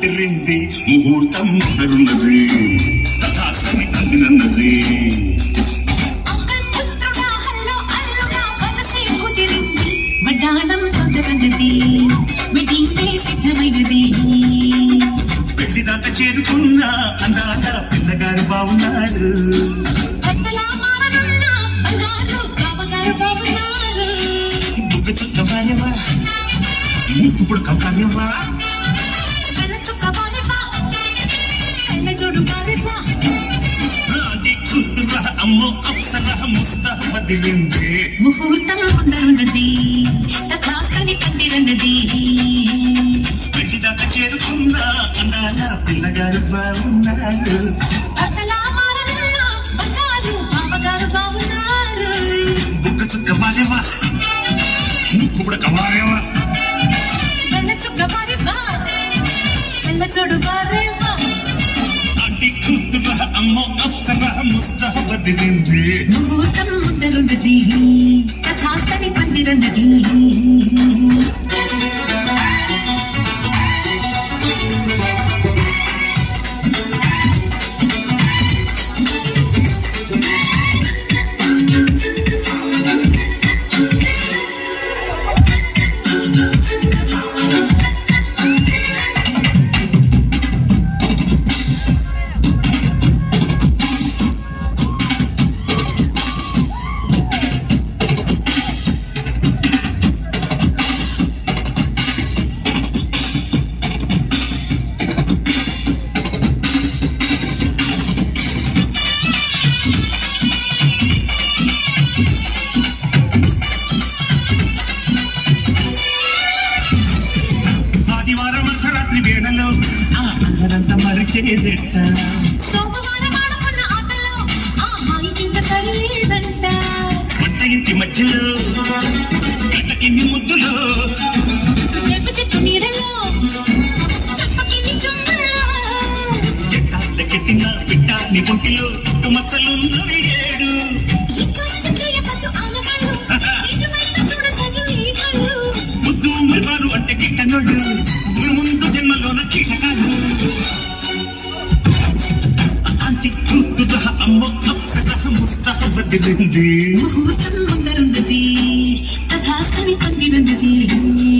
బదిలింది ముహూర్తం ముందరున్నది తథాస్తని అందినన్నది వడ్డాణం తొందరన్నది wedding day సిద్ధమైనది పెళ్లిదాకా చేరుకున్న అందాల పిల్లగారు బాగున్నాడు బుగ్గ చుక్కవాయవా ఇప్పుడు కవ్వాయవా అమ్మో అప్సర ముస్తహబదిలింది ముహూర్తం ముందరున్నది తథాస్తని పందిరన్నది పెళ్లిదాకా చేరుకున్న అందాల పిల్లగారు బాగున్నారు బుగ్గ చుక్కవాయవా ఇప్పుడు కవ్వాయవా అమ్మో అప్సర ముస్తహబదిలింది ముహూర్తం ముందరున్నది తథాస్తని పందిరన్నది సోమవారం ఆడుకున్న ఆటలో ఆ మాయికింక సరిలేదంట వంట ఇంటి మధ్యలో గడ్డకిన్ని ముద్దులో వేప చెట్టు నీడలో చెప్పకిన్ని చుమ్మలో చెట్టాల కెట్టిన పిట్టాని పొంటిలో మచ్చలున్నవి 7 ఇంకా చెట్లయ్య పద్దు ఆనవాళ్ళు నిజమైన చూడ సగవి కళ్ళు ముద్దు మృగాలు అంటే కిట్టనోళ్ళు ముందు జన్మలోన కీటకాలు అమ్మో అప్సర ముస్తహబదిలింది ముహూర్తం ముందరున్నది తథాస్తని పందిరన్నది